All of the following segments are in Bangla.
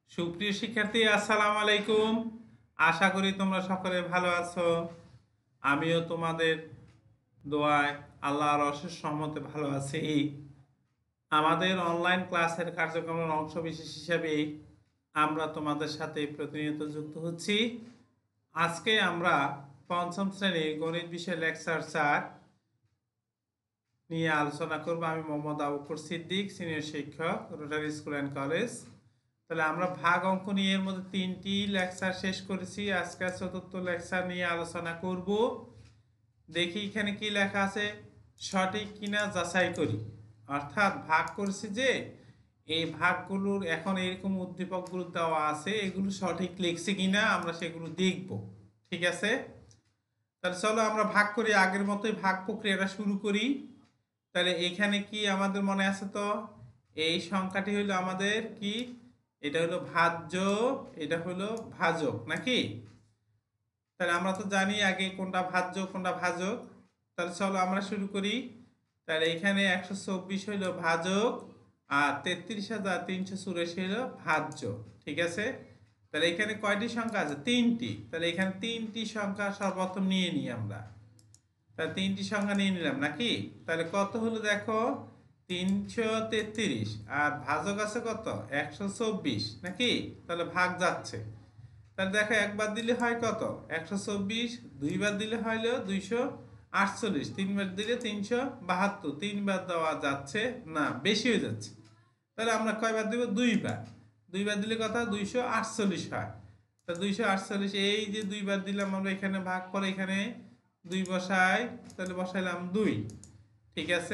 সুপ্রিয় শিক্ষার্থী, আসসালামু আলাইকুম। আশা করি তোমরা সকলে ভালো আছো। আমিও তোমাদের দোয়ায় আল্লাহর অশেষ রহমতে ভালো আছি। আমাদের অনলাইন ক্লাসের কার্যক্রমের অংশবিশেষ হিসাবে আমরা তোমাদের সাথে প্রতিনিয়ত যুক্ত হচ্ছি। আজকে আমরা পঞ্চম শ্রেণীর গণিত বিষয় লেকচার 4 নিয়ে আলোচনা করব। আমি মোহাম্মদ আবু বকর সিদ্দিক, সিনিয়র শিক্ষক, রোটারি স্কুল অ্যান্ড কলেজ। তাহলে আমরা ভাগ অঙ্ক নিয়ে এর মধ্যে 3টি লেকচার শেষ করেছি। আজকে 4র্থ লেকচার নিয়ে আলোচনা করব। দেখি এখানে কি লেখা আছে, সঠিক কিনা যাচাই করি। অর্থাৎ ভাগ করেছি যে এই ভাগগুলোর এখন এরকম উদ্দীপকগুলো দেওয়া আছে, এগুলো সঠিক লিখছি কিনা আমরা সেগুলো দেখব। ঠিক আছে, তাহলে চলো আমরা ভাগ করি। আগের মতোই ভাগ প্রক্রিয়াটা শুরু করি। তাহলে এখানে কি আমাদের মনে আছে? তো এই সংখ্যাটি হলো আমাদের কি, এটা হলো ভাজ্য, এটা হলো ভাজক নাকি? তাহলে আমরা তো জানি আগে কোনটা ভাজ্য কোনটা ভাজক। তাহলে চলো আমরা শুরু করি। তাহলে এখানে 124 হইল ভাজক আর 33,384 হইল ভাজ্য। ঠিক আছে, তাহলে এখানে কয়টি সংখ্যা আছে? 3টি। তাহলে এখানে 3টি সংখ্যা সর্বপ্রথম নিয়ে নিই আমরা। তাহলে 3টি সংখ্যা নিয়ে নিলাম নাকি? তাহলে কত হলো দেখো, 333। আর ভাজক আছে কত? 124 নাকি? তাহলে ভাগ যাচ্ছে। তাহলে দেখো একবার দিলে হয় কত? 124। দুইবার দিলে হইল 248। তিনবার দিলে 372। তিনবার দেওয়া যাচ্ছে না, বেশি হয়ে যাচ্ছে। তাহলে আমরা কয়বার দিব? দুইবার। দুইবার দিলে কত? 248 হয়। তা 248, এই যে দুইবার দিলাম আমরা, এখানে ভাগ করে এখানে 2 বসাই। তাহলে বসাইলাম 2। ঠিক আছে,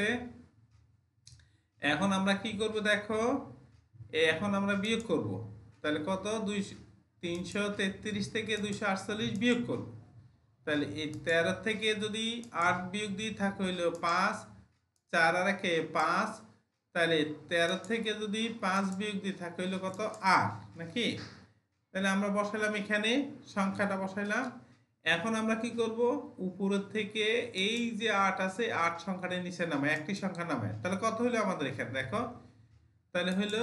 এখন আমরা কি করব দেখো, এখন আমরা বিয়োগ করব। তাহলে কত? 333 থেকে 248 বিয়োগ করব। তাহলে এই 13 থেকে যদি 8 বিয়োগ দিয়ে থাকে হইল 5, 4 আর 1 5। তাহলে 13 থেকে যদি 5 বিয়োগ দিয়ে থাকে হইল কত? 8 নাকি? তাহলে আমরা বসাইলাম এখানে, সংখ্যাটা বসাইলাম। এখন আমরা কি করব, উপরের থেকে এই যে 8 আছে, 8 সংখ্যাটা নিচে নামায়, একটি সংখ্যা নামায়। তাহলে কত হইলো আমাদের এখানে দেখো, তাহলে হইলো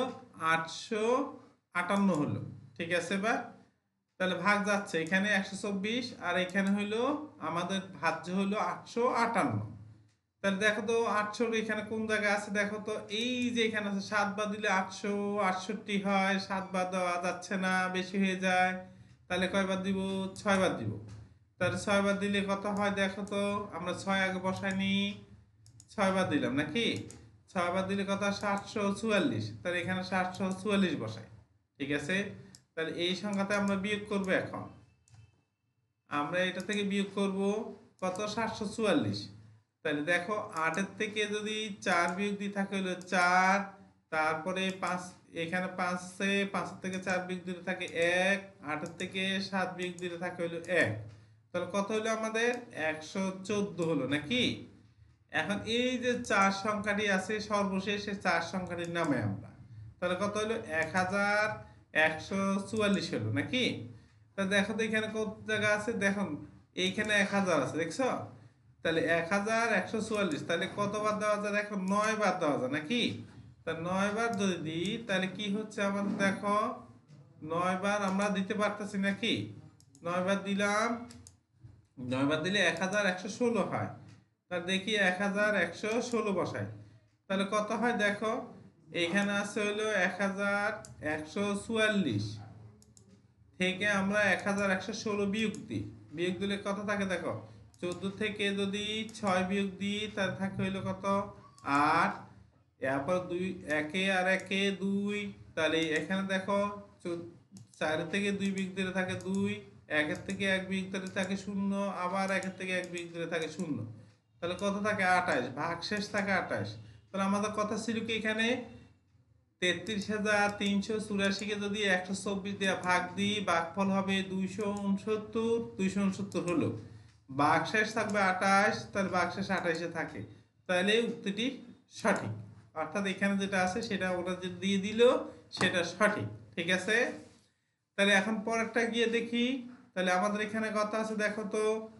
858 হলো। ঠিক আছে, বা তাহলে ভাগ যাচ্ছে এখানে 124 আর এখানে হইলো আমাদের ভাজ্য হইলো 858। তাহলে দেখো তো 800 এখানে কোন জায়গায় আছে দেখো তো, এই যে এখানে আছে। 7 বার দিলে 868 হয়, 7 বার দেওয়া যাচ্ছে না, বেশি হয়ে যায়। তাহলে কয়বার দিব? 6 বার দিব। তাহলে 6 বার দিলে কত হয় দেখো তো, আমরা 6 আগে বসাইনি, 6 বার দিলাম নাকি? 6 বার দিলে কত? 744। তাহলে এখানে 744 বসাই। ঠিক আছে, তাহলে এই সংখ্যাতে আমরা বিয়োগ করব। এখন আমরা এটা থেকে বিয়োগ করব কত? 744। তাহলে দেখো 8-এর থেকে যদি 4 বিয়োগ দিয়ে থাকে হলো 4। তারপরে 5, এখানে 5 থেকে 4 বিয়োগ দিলে থাকে 1। 8-এর থেকে 7 বিয়োগ দিলে থাকে হলো 1। তাহলে কত হলো আমাদের? 114 হলো নাকি? এখন এই যে 4 সংখ্যাটি আছে সর্বশেষ, 4 সংখ্যাটির নামে আমরা, তাহলে কত হলো? 1144 হলো নাকি? তা দেখো তো এখানে কত জায়গা আছে, দেখুন এইখানে 1000 আছে, দেখছো? তাহলে 1144, তাহলে কতবার দেওয়া যায় দেখো? 9 বার দেওয়া যায় নাকি? তা 9 বার যদি দিই তাহলে কি হচ্ছে আমাদের দেখো, 9 বার আমরা দিতে পারতেছি নাকি? 9 বার দিলাম, 9 বার দিলে 1116 হয়। তাহলে দেখি 1116 বসাই। তাহলে কত হয় দেখো, এইখানে আছে হইলো 1144 থেকে আমরা 1116 বিয়োগ দিই। বিয়োগ দিলে কত থাকে দেখো, 14 থেকে যদি 6 বিয়োগ দিই তাহলে থাকে হইলো কত? 8। এরপর 2, 1 আর 1 2। তাহলে এখানে দেখো 4 থেকে 2 বিয়োগ দিলে থাকে 2। 1 থেকে 1 বিয়োগ দিলে থাকে 0। আবার 1 থেকে 1 বিয়োগ দিলে থাকে 0। তাহলে কত থাকে? 28। ভাগশেষ থাকে 28। তাহলে আমাদের কথা ছিল কি, এখানে 33,384 যদি 124 দিয়ে ভাগ দিই, ভাগফল হবে 269। 269 হলো, ভাগশেষ থাকবে 28। তাহলে ভাগশেষ 28-এ থাকে। তাহলে উক্তিটি সঠিক। অর্থাৎ এখানে যেটা আছে সেটা ওরা যে দিয়ে দিল সেটা সঠিক। ঠিক আছে, তাহলে এখন পরেরটা গিয়ে দেখি। তাহলে আমাদের এখানে কথা আছে দেখো তো,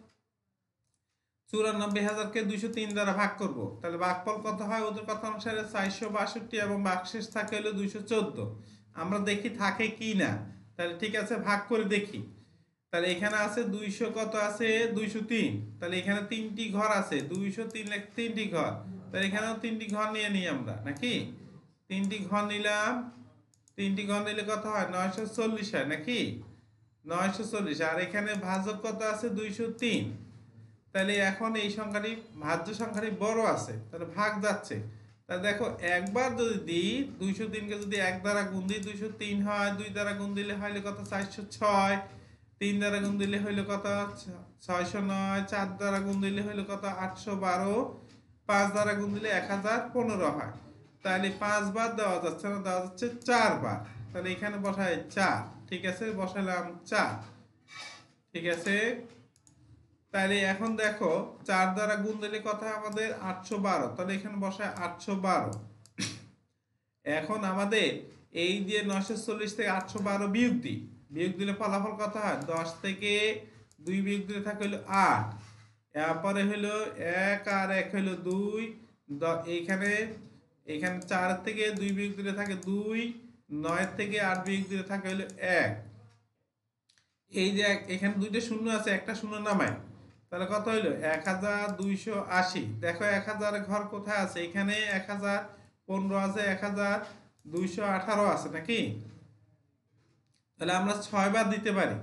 94,000-কে 203 দ্বারা ভাগ করব। তাহলে ভাগফল কত হয় ওদের কথা অনুসারে? 462 এবং ভাগশেষ থাকে হলো 214। আমরা দেখি থাকে কি না। তাহলে ঠিক আছে, ভাগ করে দেখি। তাহলে এখানে আছে 200, কত আছে 203। তাহলে এখানে 3টি ঘর আছে, 203 3টি ঘর। তাহলে এখানেও 3টি ঘর নিয়ে নিই আমরা নাকি। 3টি ঘর নিলাম, 3টি ঘর নিলে কত হয় 940 হয় নাকি। 940। আর এখানে ভাজক কত আছে 203। তাহলে এখন এই সংখ্যাটি ভাজ্য সংখ্যাটি বড় আছে, তাহলে ভাগ যাচ্ছে। তাহলে দেখো একবার যদি দিই 203কে যদি 1 দ্বারা গুণ দিই 203 হয়, 2 দ্বারা গুণ দিলে হইলে কত 406, 3 দ্বারা গুণ দিলে হইলো কত 609, 4 দ্বারা গুণ দিলে হইলো কত 812, 5 দ্বারা গুণ দিলে 1015 হয়। তাহলে 5 বার দেওয়া যাচ্ছে না, দেওয়া যাচ্ছে 4 বার। তাহলে এখানে বসায় 4, ঠিক আছে, বসালাম 4, ঠিক আছে। তাহলে এখন দেখো 4 দ্বারা গুণ দিলে কত হয় আমাদের 812, তাহলে এখানে বসায় 812। এখন আমাদের এই যে 940 থেকে 812 বিয়োগ দিই, বিয়োগ দিলে ফলাফল কত হয় 10 থেকে 2 বিয়োগ দিলে থাকে হলো 8। এরপরে হলো 1 আর 1 হলো 2। এইখানে এখানে 4 থেকে 2 বিয়োগ দিলে থাকে 2, 9 থেকে 8 বিয়োগ দিলে থাকে হলো 1। এই যে এখানে দুইটা শূন্য আছে, একটা শূন্য নামাই, তাহলে কত হইলো 1280। দেখো 1000 ঘর কোথায় আছে, এখানে 1015 আছে, 1218 আছে নাকি। তাহলে আমরা 6 বার দিতে পারি।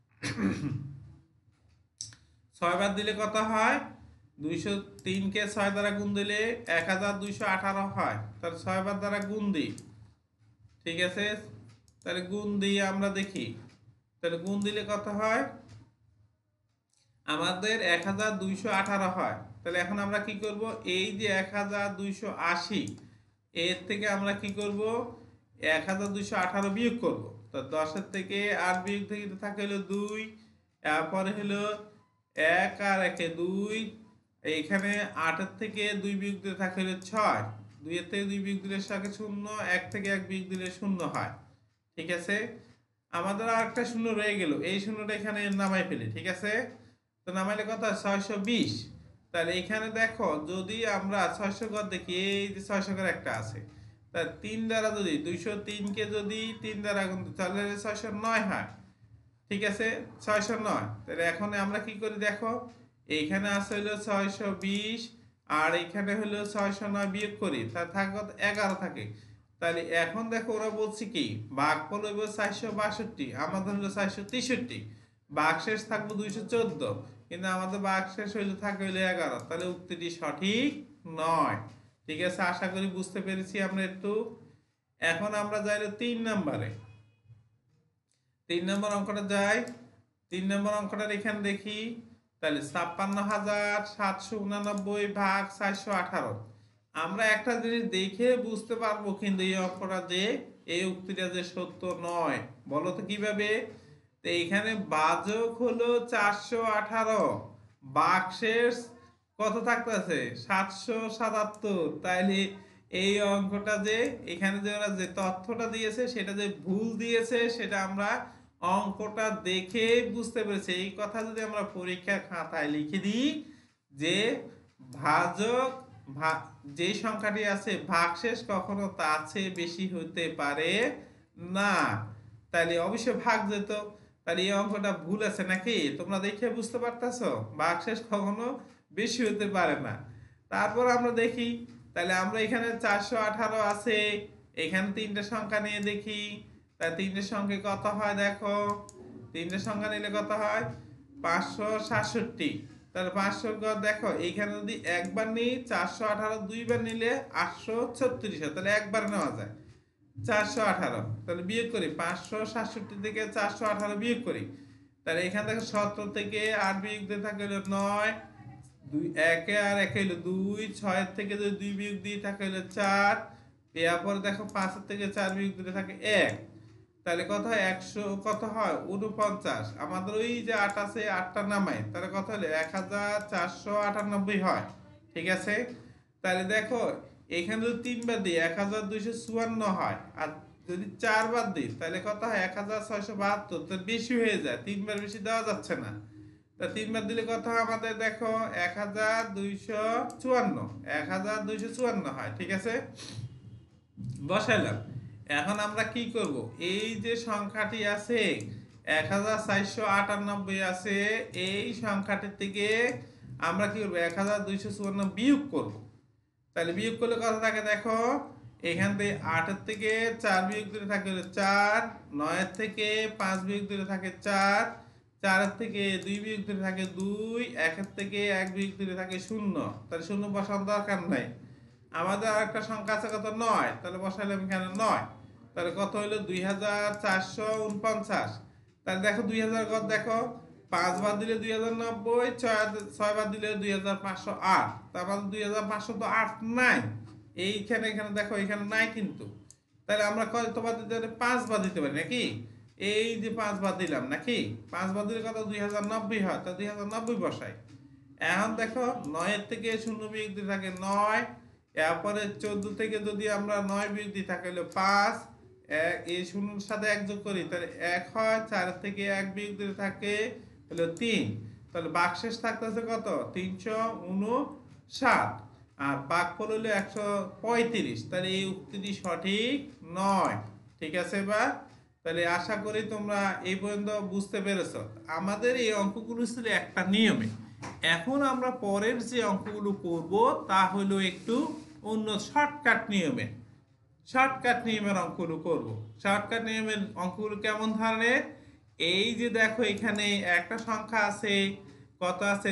6 বার দিলে কত হয় 203কে 6 দ্বারা গুণ দিলে 1218 হয়। তাহলে 6 বার দ্বারা গুণ দিই, ঠিক আছে। তাহলে গুণ দিয়ে আমরা দেখি, তাহলে গুণ দিলে কত হয় আমাদের 1218 হয়। তাহলে এখন আমরা কি করব, এই যে 1280 এর থেকে আমরা কি করব 1218 বিয়োগ করব। তো 10-এর থেকে 8 বিয়োগ থেকে থাকে হলো 2, তারপরে হলো 1 আর 1 2, এইখানে 8-এর থেকে 2 বিয়োগ দিলে থাকে হলো 6, 2-এর থেকে 2 বিয়োগ দিলে থাকে 0, 1 থেকে 1 বিয়োগ দিলে 0 হয়, ঠিক আছে। আমাদের আর একটা শূন্য রয়ে গেল, এই শূন্যটা এখানে নামাই ফেলি, ঠিক আছে। তো নামাইলে কত হয় 620। তাহলে এখানে দেখো যদি আমরা 600 ঘর দেখি, এই যে 600 ঘর একটা আছে, তা 3 দ্বারা যদি 203কে যদি 3 দ্বারা গুণ দিই তাহলে 609 হয়, ঠিক আছে, 609। তাহলে এখন আমরা কি করি দেখো, এইখানে আছে হলো 620 আর এখানে হলো 609 বিয়োগ করি, তাহলে থাকে কত 11 থাকে। তাহলে এখন দেখো ওরা বলছে কি ভাগফল হইব 462, আমাদের হলো 463, ভাগশেষ থাকবো 214, কিন্তু আমাদের ভাগশেষ হইলে থাকে হইলো 11। তাহলে উক্তিটি সঠিক নয়, ঠিক আছে। আশা করি বুঝতে পেরেছি আমরা একটু। এখন আমরা যাইলে 3 নম্বরে, 3 নম্বর অঙ্কটা যাই। 3 নম্বর অঙ্কটার এখানে দেখি, তাহলে 56,789 ভাগ 418। আমরা একটা জিনিস দেখে বুঝতে পারবো কিন্তু এই অঙ্কটা যে এই উক্তিটা যে সত্য নয়। বলো তো কিভাবে। তো এখানে বাজক হলো 418, বাকশেষ কত থাকতেছে 777। তাইলে এই অঙ্কটা যে এখানে যে ওরা যে তথ্যটা দিয়েছে সেটা যে ভুল দিয়েছে সেটা আমরা অঙ্কটা দেখে বুঝতে পেরেছি। এই কথা যদি আমরা পরীক্ষার খাতায় লিখে দিই যে ভাজক যে সংখ্যাটি আছে ভাগশেষ কখনো তার চেয়ে বেশি হতে পারে না, তাহলে অবশ্যই ভাগ যেত। তাহলে এই অঙ্কটা ভুল আছে নাকি, তোমরা দেখে বুঝতে পারতেছো ভাগশেষ কখনো বেশি হতে পারে না। তারপর আমরা দেখি, তাহলে আমরা এখানে 418 আছে, এখানে 3টে সংখ্যা নিয়ে দেখি। তাই 3টে সংখ্যা কত হয় দেখো, 3টে সংখ্যা নিলে কত হয় 567। তাহলে 500 দেখো এইখানে যদি একবার নিই 418, 2বার নিলে 836 হয়, তাহলে একবার নেওয়া যায় 418। তাহলে বিয়োগ করি 567 থেকে 418 বিয়োগ করি, তাহলে এখান থেকে 17 থেকে 8 বিয়োগ দিয়ে থাকে হলো 9, 2 1 আর 1 হলো 2, 6 থেকে যদি 2 বিয়োগ দিয়ে থাকে হলো 4, এরপর দেখো 5 থেকে 4 বিয়োগ দিলে থাকে 1, তাহলে কত হয় 100 কত হয় 49। আমাদের ওই যে 8 আছে 8টা নামাই, তাহলে কত হলো 1498 হয়, ঠিক আছে। তাহলে দেখো এখানে যদি 3 বার দিই 1254 হয়, আর যদি 4 বার দিই তাহলে কত হয় 1672, তো বেশি হয়ে যায়, 3 বার বেশি দেওয়া যাচ্ছে না। তা 3 বার দিলে কত হয় আমাদের দেখো 1254, 1254 হয়, ঠিক আছে, বসাইলাম। এখন আমরা কি করব, এই যে সংখ্যাটি আছে 1498 আছে, এই সংখ্যাটির থেকে আমরা কি করবো 1254 বিয়োগ করব। তাহলে বিয়োগ করলে কত থাকে দেখো, এখান থেকে 8-এর থেকে 4 বিয়োগ দিলে থাকে হলো 4, 9-এর থেকে 5 বিয়োগ দিলে থাকে 4, 4-এর থেকে 2 বিয়োগ দিলে থাকে 2, 1-এর থেকে 1 বিয়োগ দিলে থাকে 0। তাহলে 0 বসানোর দরকার নাই। আমাদের আর একটা সংখ্যা আছে কত, 9, তাহলে বসাইলাম এখানে 9। তাহলে কত হলো 2449। তাহলে দেখো 2000 কত দেখো, 5 বাদ দিলে 2090, 6 বাদ দিলে 2508, তারপর 2500 তো 8 নাই এইখানে, এখানে দেখো এখানে নাই কিন্তু। তাহলে আমরা কত বাদ দিতে পারি, 5 বাদ দিতে পারি নাকি, এই যে 5 বাদ দিলাম নাকি, 5 বাদ দিলে কত 2090 হয়, তা 2090 বসাই। এখন দেখো 9-এর থেকে 0 বিয়োগ দিতে থাকে 9, এরপরে 14 থেকে যদি আমরা 9 বিয়োগ দিই থাকে হলো 5, এই 0-র সাথে 1 যোগ করি তাহলে 1 হয়, 4 থেকে 1 বিয়োগ দিতে থাকে হলো 3। তাহলে ভাগশেষ থাকতেছে কত, 359। আর ভাগফল হলো 135। তাহলে এই উক্তিটি সঠিক নয়। ঠিক আছে বা, তাহলে আশা করি তোমরা এই পর্যন্ত বুঝতে পেরেছো। আমাদের এই অঙ্কগুলো ছিল একটা নিয়মে, এখন আমরা পরের যে অঙ্কগুলো করব তা হলো একটু অন্য শর্টকাট নিয়মে, শর্টকাট নিয়মের অঙ্কগুলো করব। শর্টকাট নিয়মের অঙ্কগুলো কেমন ধরনের, এই যে দেখো এখানে একটা সংখ্যা আছে, কত আছে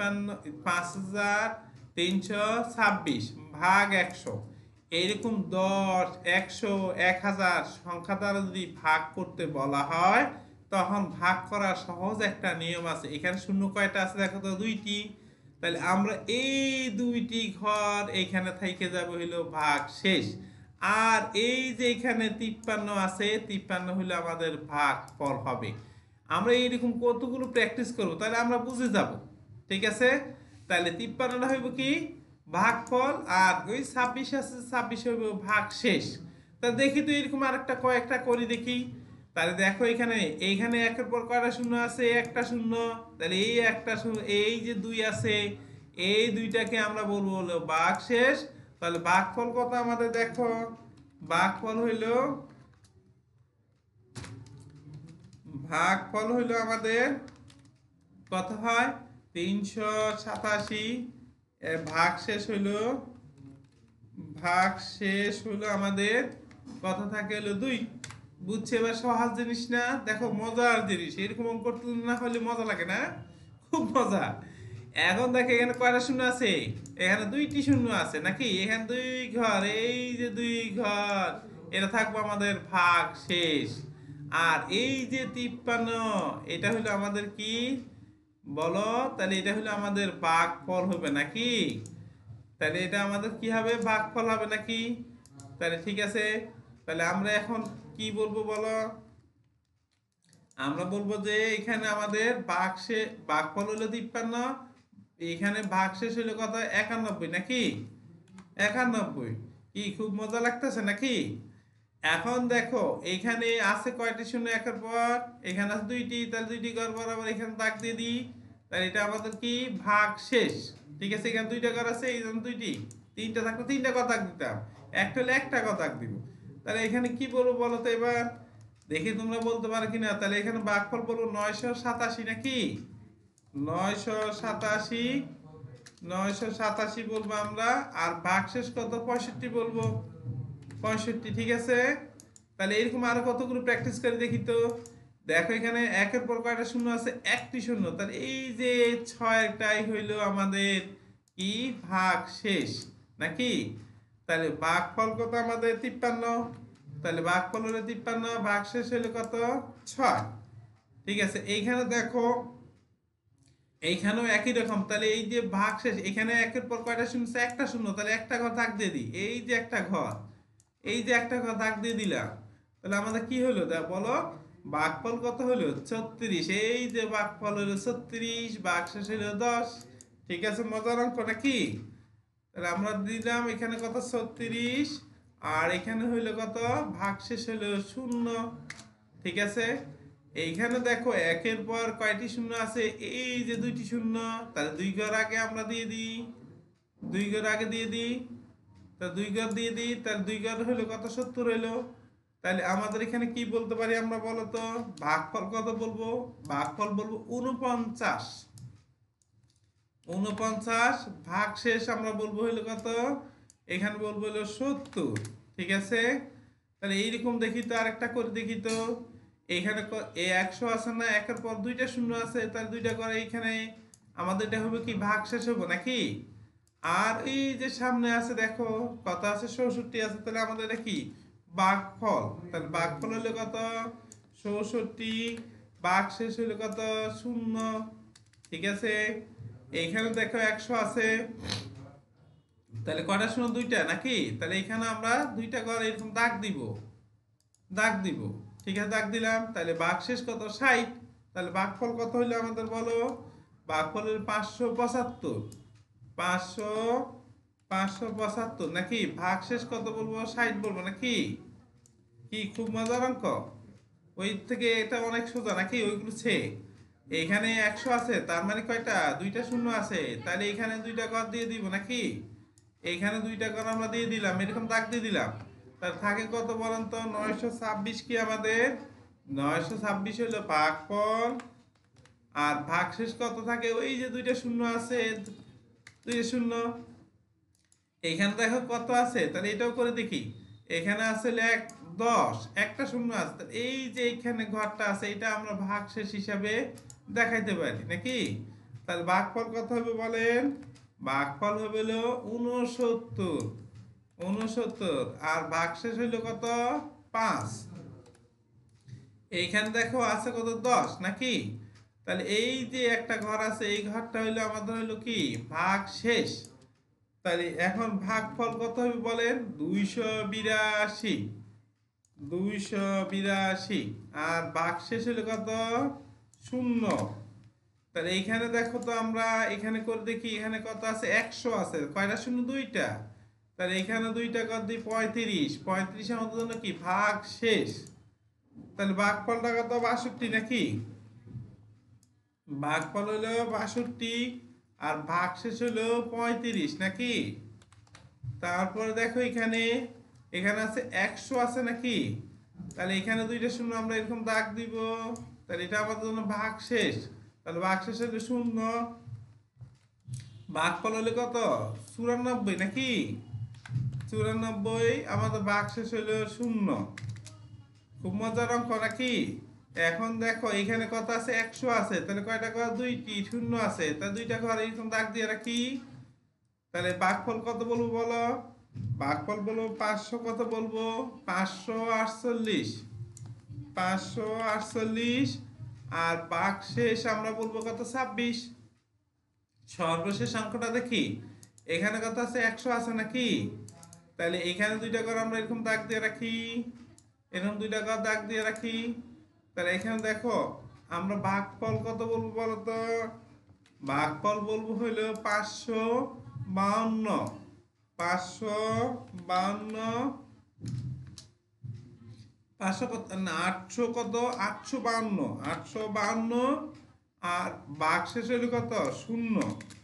5326 ভাগ 100। এইরকম 10, 100, 1000 সংখ্যা দ্বারা যদি ভাগ করতে বলা হয় তখন ভাগ করার সহজ একটা নিয়ম আছে। এখানে শূন্য কয়টা আছে দেখো তো, 2টি। তাহলে আমরা এই 2টি ঘর এইখানে থেকে যাবে হইলো ভাগ শেষ। আর এই যে এখানে 53 আছে, 53 হইলো আমাদের ভাগ ফল হবে। আমরা এইরকম কতগুলো প্র্যাকটিস করব তাহলে আমরা বুঝে যাব। ঠিক আছে, তাহলে 53 হইব কি ভাগফল, আর ওই 26 আছে 26 হইব ভাগ শেষ। তা দেখি তো এরকম আরেকটা কয়েকটা করি দেখি। তাহলে দেখো এখানে, এইখানে একের পর কয়টা শূন্য আছে, একটা শূন্য। তাহলে এই একটা শূন্য, এই যে 2 আছে, এই 2টাকে আমরা বলবো হলো ভাগ শেষ। তাহলে ভাগফল কত আমাদের দেখো, ভাগফল হইল, ভাগফল হইল আমাদের কত হয় 387। ভাগ শেষ হইল, ভাগ শেষ হলো আমাদের কত থাকে হলো 2। বুঝছে এবার, সহজ জিনিস না, দেখো মজার জিনিস, এরকম অঙ্ক করতে না হলে মজা লাগে না, খুব মজা। এখন দেখো এখানে কয়টা শূন্য আছে, এখানে 2টি শূন্য আছে নাকি, এখানে 2 ঘর, এই যে 2 ঘর, এটা থাকবে আমাদের ভাগ শেষ। আর এই যে 53, এটা হলো আমাদের কি বলো, তাহলে এটা হলো আমাদের ভাগফল হবে নাকি, তাহলে এটা আমাদের কি হবে ভাগফল হবে নাকি। তাহলে ঠিক আছে, তাহলে আমরা এখন কি বলবো বলো, আমরা বলবো যে এখানে আমাদের ভাগফল হলো 53, এখানে ভাগশেষ হলো কত 91 নাকি, 91। কি খুব মজা লাগতেছে নাকি। এখন দেখো এইখানে আছে কয়টি শূন্য একের পর, এখানে আছে 2টি, তাহলে 2টি ঘর বরাবর এখানে দাগ দিয়ে দিই। তাহলে এটা আমাদের কি ভাগ শেষ। ঠিক আছে, এখানে 2টা ঘর আছে, এই জন্য 2টি, 3টা থাকতো 3টা ঘর দাগ দিতাম, একটা হলে একটা ঘর দাগ দিব। তাহলে এখানে কি বলবো বলো তো এবার, দেখি তোমরা বলতে পারো কিনা। তাহলে এখানে ভাগফল বলবো 987 নাকি, 987, 987 বলবো আমরা। আর ভাগশেষ কত 65 বলবো, 65। ঠিক আছে, তাহলে এরকম আরো কতগুলো প্র্যাকটিস করে দেখি তো। দেখো এখানে একের পর কয়টা শূন্য আছে, একটি শূন্য, তাহলে এই যে 6টাই হইলো আমাদের কি ভাগ শেষ নাকি। তাহলে ভাগফল কত আমাদের 53, তাহলে ভাগফল হলো 53, ভাগ শেষ হলো কত 6। ঠিক আছে, এইখানে দেখো এইখানেও একই রকম, তাহলে এই যে ভাগ শেষ, এখানে একের পর কয়টা শূন্য আছে, একটা শূন্য, তাহলে একটা ঘর দাগ দিয়ে দিই, এই যে একটা ঘর, এই যে একটা ঘর দাগ দিয়ে দিলাম। তাহলে আমাদের কি হলো বলো, ভাগফল কত হলো 36, এই যে ভাগফল হলো 36, ভাগ শেষ হলো 10। ঠিক আছে, মজার অঙ্ক নাকি। তাহলে আমরা দিলাম এখানে কত 36, আর এখানে হইলো কত ভাগ শেষ হলো 0। ঠিক আছে, এইখানে দেখো একের পর কয়টি শূন্য আছে, এই যে 2টি শূন্য, তাহলে 2 ঘর আগে আমরা দিয়ে দিই, 2 ঘর আগে দিয়ে দিই, তা 2 ঘর দিয়ে দিই, তাহলে 2 ঘর হইলো কত 70 হইলো। তাহলে আমাদের এখানে কি বলতে পারি আমরা, বলো তো? ভাগফল কত বলবো? ভাগফল বলবো 49। 49 ভাগশেষ আমরা বলবো হলো কত? এখানে বলবো হলো 70। ঠিক আছে, তাহলে এইরকম দেখি তো, আরেকটা করে দেখি তো। এখানে এ 100 আছে না, একের পর দুইটা শূন্য আছে, তাহলে দুইটা করে এইখানে আমাদের এটা হবে কি ভাগশেষ হবে নাকি? আর এই যে সামনে আছে দেখো কত আছে, 64 আছে, তাহলে আমাদের এটা কি ভাগফল। তাহলে ভাগফল হলো কত? 64। ভাগশেষ হলো কত? শূন্য। ঠিক আছে, এইখানে দেখো 100 আছে, তাহলে কয়টা শূন্য? দুইটা নাকি? তাহলে এখানে আমরা দুইটা ঘর এরকম দাগ দিব। ঠিক আছে, দাগ দিলাম। তাহলে ভাগশেষ কত? 60। তাহলে ভাগফল কত হইলো আমাদের বলো? ভাগফল হলো 575। 500 575 নাকি? ভাগশেষ কত বলবো? 60 বলবো নাকি? কি খুব মজার অঙ্ক? ওই থেকে এটা অনেক সোজা নাকি? ওইগুলো এখানে 100 আছে, তার মানে কয়টা? দুইটা শূন্য আছে, তাহলে এখানে দুইটা ঘর দিয়ে দিব নাকি? এইখানে দুইটা ঘর আমরা দিয়ে দিলাম, এরকম দাগ দিয়ে দিলাম। তার থাকে কত বলেন তো? 926 কি আমাদের? 926 হলো ভাগফল। আর ভাগশেষ কত থাকে? ওই যে দুইটা শূন্য আছে, দুইটা শূন্য। এইখানে দেখো কত আছে, তাহলে এটাও করে দেখি। এখানে আছে 10, একটা শূন্য আছে, তাহলে এই যে এইখানে ঘরটা আছে, এটা আমরা ভাগশেষ হিসাবে দেখাইতে পারি নাকি? তাহলে ভাগফল কত হবে বলেন? ভাগফল হবে হলো 69। 69 আর ভাগশেষ হইলো কত? 5। এইখানে দেখো আছে কত? 10 নাকি? তাহলে এই যে একটা ঘর আছে, এই ঘরটা হইলো আমাদের হইলো কি ভাগশেষ। তাহলে এখন ভাগফল কত হবে বলেন? 282। 282 আর ভাগশেষ হলো কত? শূন্য। তাহলে এইখানে দেখো তো, আমরা এখানে করে দেখি, এখানে কত আছে? 100 আছে, কয়টা শূন্য? দুইটা। তাহলে এখানে দুইটা কত দিই? 35। 35 আমাদের জন্য কি ভাগশেষ। তাহলে ভাগফলটা কত? 62 নাকি? ভাগফল হলো 62 আর ভাগশেষ হলো 35 নাকি? তারপরে দেখো এখানে, এখানে আছে 100 আছে নাকি? তাহলে এখানে দুইটা শূন্য আমরা এরকম দাগ দিব, তাহলে এটা আমাদের জন্য ভাগশেষ। তাহলে ভাগশেষ হলো শূন্য। ভাগফল হলো কত? 94 নাকি? 94 আমাদের ভাগশেষ হলো শূন্য। খুব মজার অঙ্ক নাকি? এখন দেখো এখানে কত আছে? 100 আছে, তাহলে কয়টা ঘর? দুইটি শূন্য আছে, তাহলে দুইটা ঘর এরকম দাগ দিয়ে রাখি। তাহলে ভাগফল কত বলবো বলো? ভাগফল বলবো 500 কত বলবো? 548। 548 আর ভাগশেষ আমরা বলবো কত? 26। সর্বশেষ অঙ্কটা দেখি, এখানে কত আছে? 100 আছে নাকি? তাহলে এখানে দুইটা ঘর আমরা এরকম দাগ দিয়ে রাখি, এরকম দুইটা ঘর দাগ দিয়ে রাখি। তাহলে এখানে দেখো আমরা ভাগফল কত বলবো বলো তো? ভাগফল বলবো হইলো 552। 552। 500 কত না, 800 কত? 852। 852 আর ভাগশেষ হইলো কত? শূন্য।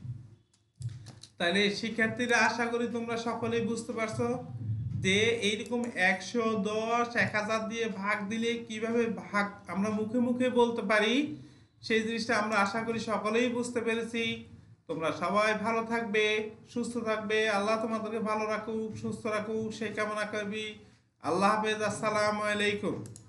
তাহলে শিক্ষার্থীরা, আশা করি তোমরা সকলেই বুঝতে পারছো যে এইরকম 110 1000 দিয়ে ভাগ দিলে কিভাবে ভাগ আমরা মুখে মুখে বলতে পারি, সেই জিনিসটা আমরা আশা করি সকলেই বুঝতে পেরেছি। তোমরা সবাই ভালো থাকবে, সুস্থ থাকবে, আল্লাহ তোমাদেরকে ভালো রাখুক, সুস্থ রাখুক, সেই কামনা করবি। আল্লাহ হাফেজ, আসসালামু আলাইকুম।